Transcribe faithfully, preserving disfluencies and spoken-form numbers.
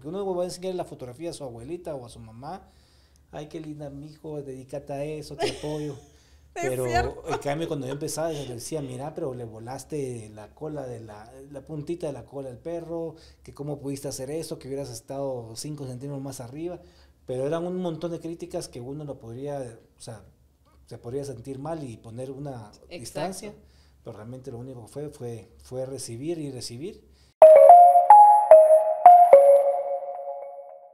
porque uno va a enseñar la fotografía a su abuelita o a su mamá, ay, qué linda, mijo, dedícate a eso, te apoyo. Es Pero cierto. en cambio cuando yo empezaba yo decía, mira, pero le volaste la cola de la, la puntita de la cola del perro, que cómo pudiste hacer eso, que hubieras estado cinco centímetros más arriba, pero eran un montón de críticas que uno lo podría, o sea, se podría sentir mal y poner una distancia, Exacto. pero realmente lo único que fue fue, fue recibir y recibir.